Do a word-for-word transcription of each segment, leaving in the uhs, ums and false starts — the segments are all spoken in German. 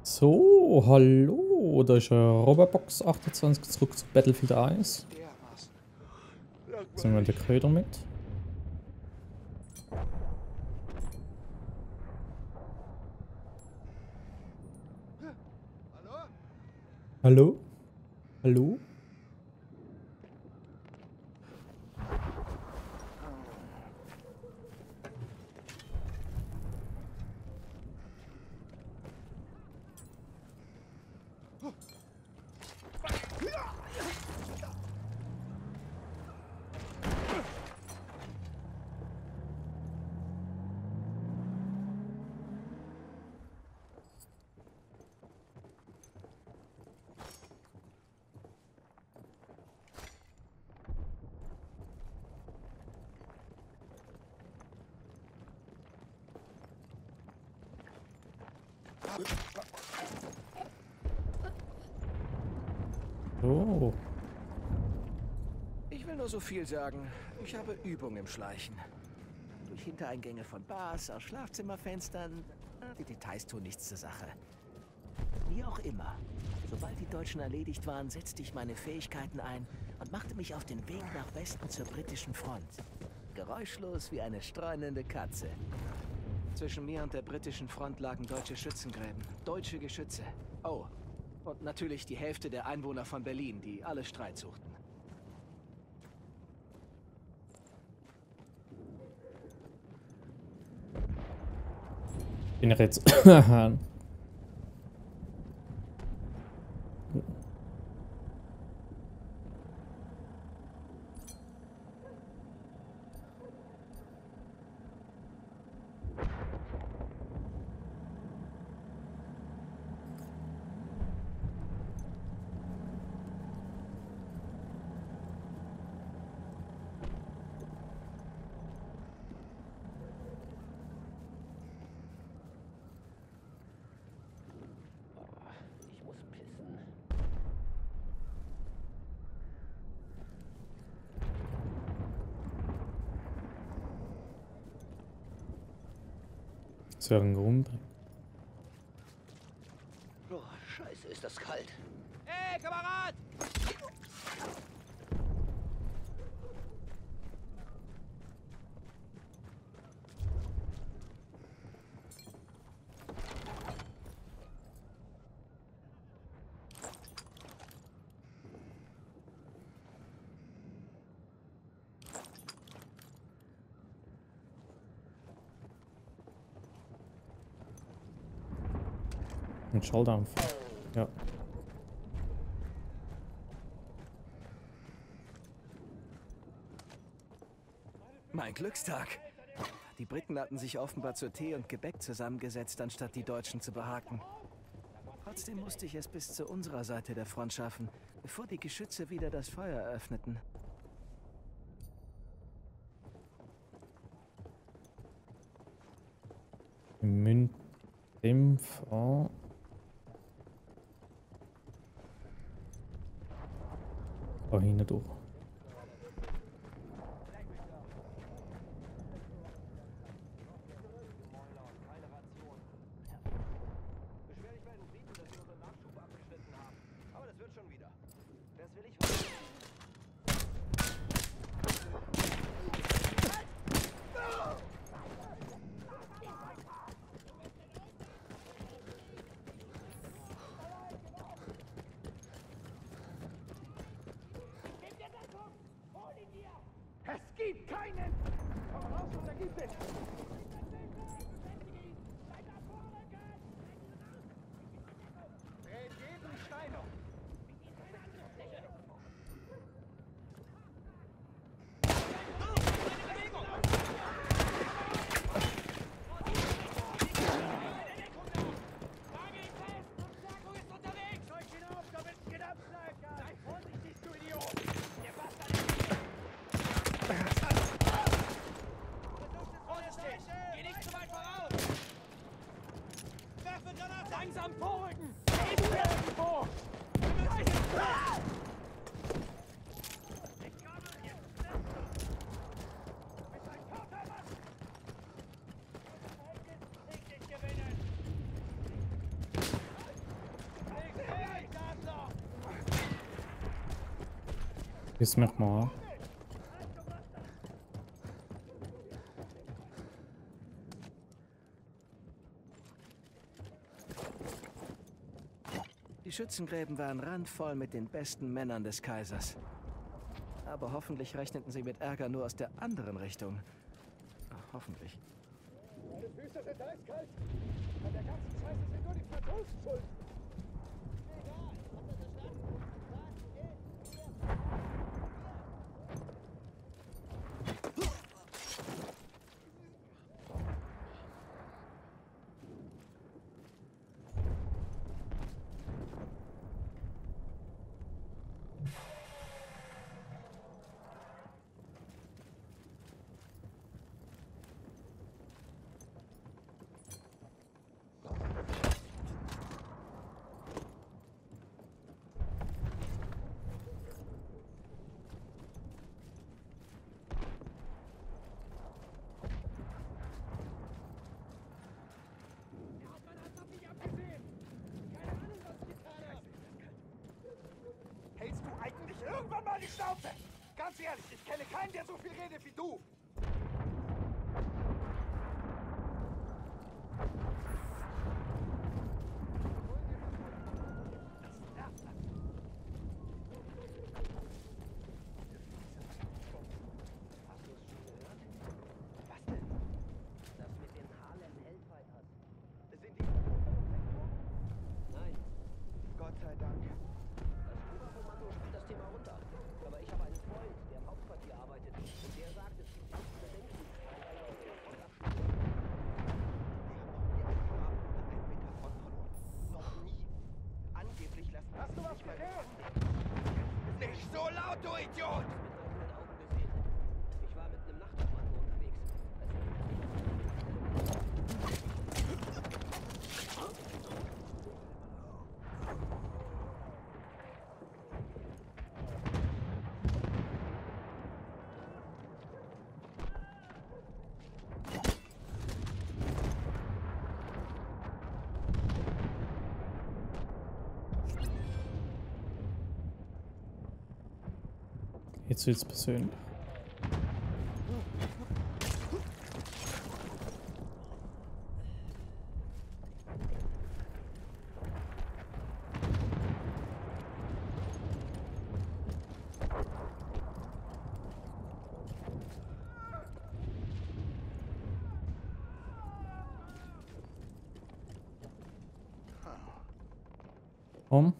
So, hallo, da ist Robobox achtundzwanzig zurück zu Battlefield eins. Jetzt nehmen wir den Köder mit. Hallo? Hallo? Oh. Ich will nur so viel sagen. Ich habe Übung im Schleichen. Durch Hintereingänge von Bars, aus Schlafzimmerfenstern. Die Details tun nichts zur Sache. Wie auch immer. Sobald die Deutschen erledigt waren, setzte ich meine Fähigkeiten ein und machte mich auf den Weg nach Westen zur britischen Front. Geräuschlos wie eine streunende Katze. Zwischen mir und der britischen Front lagen deutsche Schützengräben. Deutsche Geschütze. Oh. Und natürlich die Hälfte der Einwohner von Berlin, die alle Streit suchten. Bin ich jetzt. Ich muss pissen. Das wäre ein Grund. Oh, scheiße, ist das kalt. Hey, Kamerad! Ein Schalldampf. Ja. Mein Glückstag. Die Briten hatten sich offenbar zu Tee und Gebäck zusammengesetzt, anstatt die Deutschen zu behaken. Trotzdem musste ich es bis zu unserer Seite der Front schaffen, bevor die Geschütze wieder das Feuer eröffneten. Münddämpfer. Da hinten durch. Beschwerlich bei den Briten, dass sie unseren Nachschub abgeschnitten haben. Aber das wird schon wieder. Das will ich holen. Es gibt keinen! Komm raus und da gibt es! Dreht jeden Stein um! Langsam vorrücken! Eben irgendwo! Das machen wir auch. Die Schützengräben waren randvoll mit den besten Männern des Kaisers. Aber hoffentlich rechneten sie mit Ärger nur aus der anderen Richtung. Ach, hoffentlich. Meine Füße sind eiskalt. An der ganzen Scheiße sind nur die Franzosen schuld. Egal, ob das der Schlacht sagt, geht. Hältst du eigentlich irgendwann mal die Schnauze? Ganz ehrlich, ich kenne keinen, der so viel redet wie du. Nicht so laut, du Idiot! Ich war mit einem Nachtwachen unterwegs. Jetzt wird's persönlich. Komm.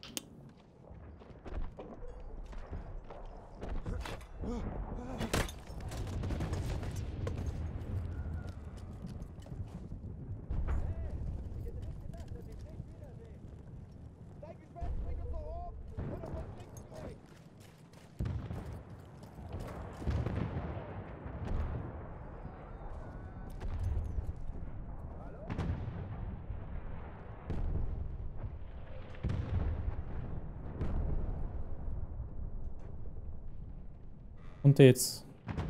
Und jetzt.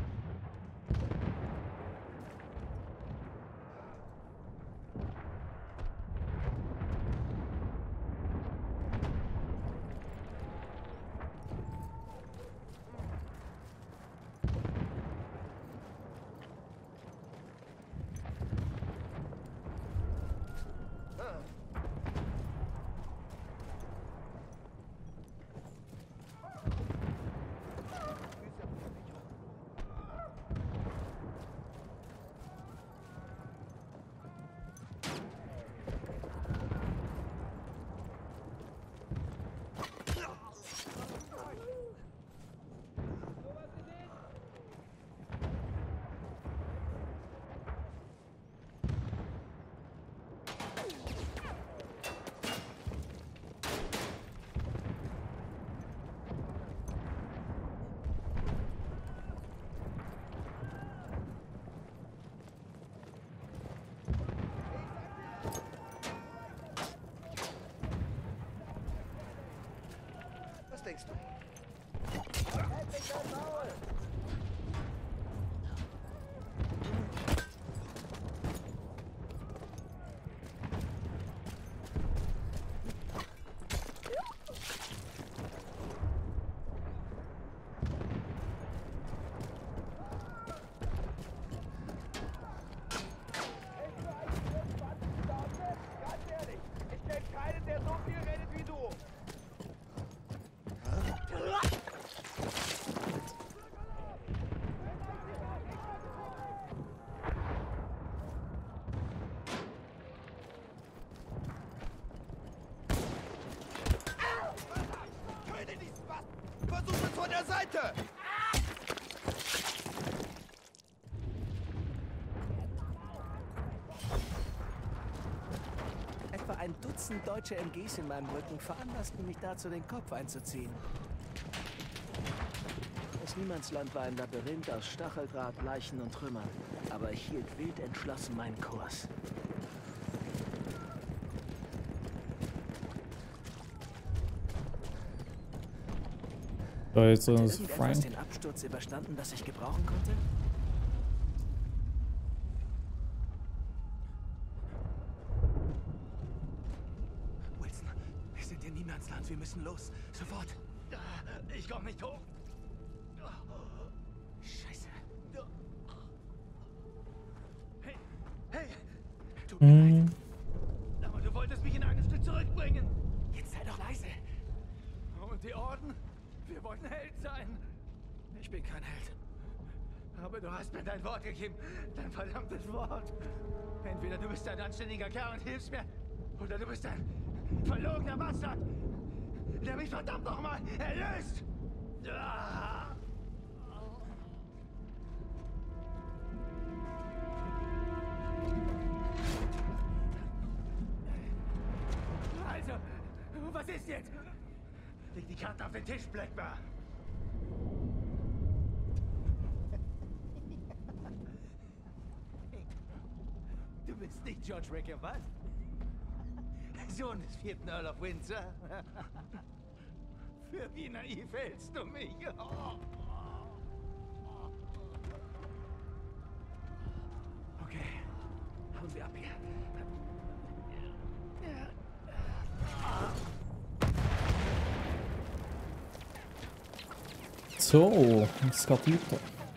Was denkst du? du? Töte diesen Bast! Versuch es von der Seite! Etwa ein Dutzend deutsche M Gs in meinem Rücken veranlassten mich dazu, den Kopf einzuziehen. Das Niemandsland war ein Labyrinth aus Stacheldraht, Leichen und Trümmern. Aber ich hielt wild entschlossen meinen Kurs. Da jetzt so Hat ein irgendetwas Frank. den Absturz überstanden, das ich gebrauchen konnte? Wilson, wir sind in Niemandsland. Wir müssen los. Sofort. Ich komm nicht hoch. Scheiße. Hey, hey! Tut mir Hm. leid. Aber du wolltest mich in ein Stück zurückbringen. Jetzt sei doch leise. Und die Orden? Wir wollten Held sein. Ich bin kein Held. Aber du hast mir dein Wort gegeben. Dein verdammtes Wort. Entweder du bist ein anständiger Kerl und hilfst mir, oder du bist ein verlogener Bastard, der mich verdammt nochmal erlöst. Ah! Also, was ist jetzt? Leg die Karten auf den Tisch, Blackburn. Du bist nicht George Ricker, was? Sohn des vierten Earl of Windsor? Für wie naiv hältst du mich? Okay, hauen wir ab hier. So, es geht weiter.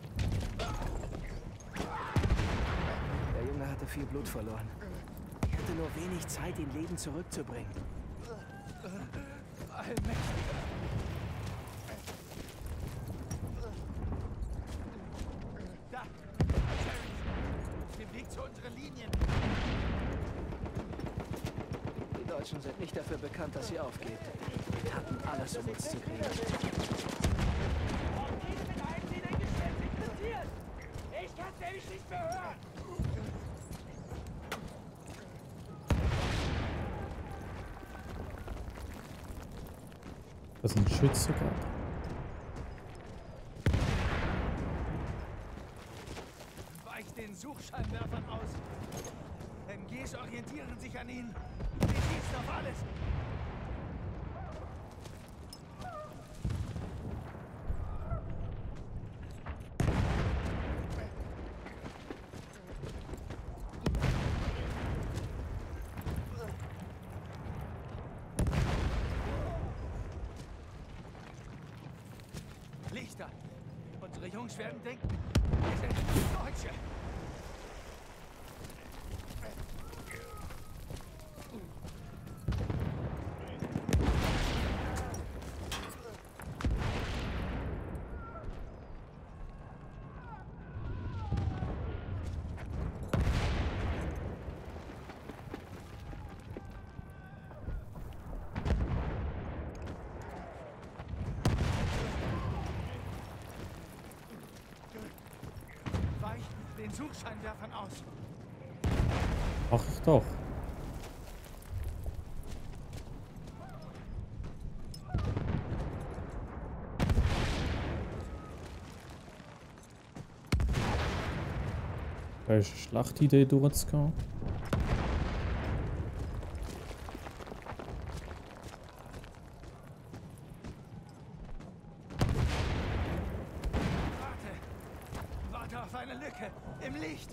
Der Junge hatte viel Blut verloren. Ich hatte nur wenig Zeit, ihn lebend zurückzubringen. Allmächtiger. Da! Auf dem Weg zu unseren Linien. Die Deutschen sind nicht dafür bekannt, dass sie aufgeben. Sie taten alles, um uns zu kriegen. Ich kann's nämlich nicht mehr hören! Das sind Schütze gerade. Weich den Suchscheinwerfern aus. M Gs orientieren sich an ihnen. Sie schießen auf alles. Lichter. Unsere Jungs werden denken, wir sind Deutsche. Weich den Suchscheinwerfern aus. Mach ich doch. Da ist eine Schlachtidee durchzugehen. Warte. Warte auf eine Lücke im Licht.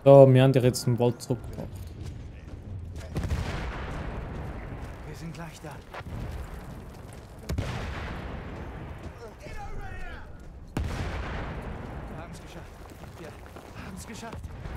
So, wir haben dich jetzt im Wald zurückgebracht. Wir sind gleich da. Wir haben es geschafft. Wir haben es geschafft.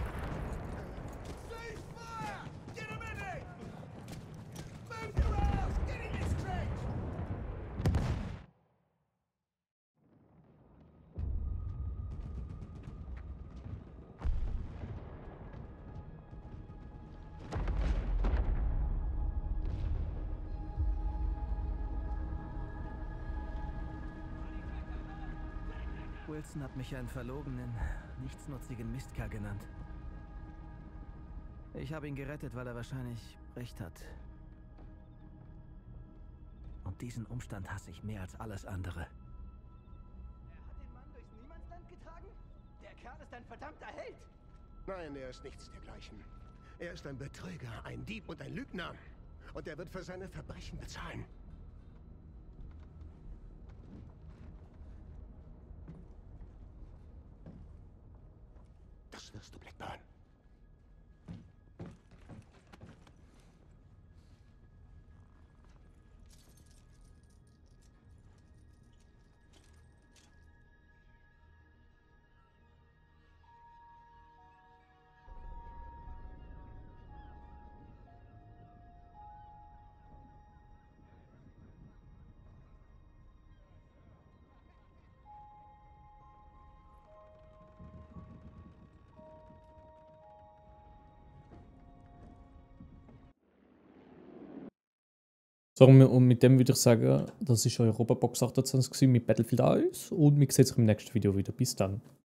Wilson hat mich einen verlogenen, nichtsnutzigen Mistkerl genannt. Ich habe ihn gerettet, weil er wahrscheinlich recht hat. Und diesen Umstand hasse ich mehr als alles andere. Er hat den Mann durchs Niemandsland getragen? Der Kerl ist ein verdammter Held! Nein, er ist nichts dergleichen. Er ist ein Betrüger, ein Dieb und ein Lügner. Und er wird für seine Verbrechen bezahlen. Das wirst du, Blackburn. So, und mit dem würde ich sagen, das war Europabox achtundzwanzig mit Battlefield eins und wir sehen uns im nächsten Video wieder. Bis dann.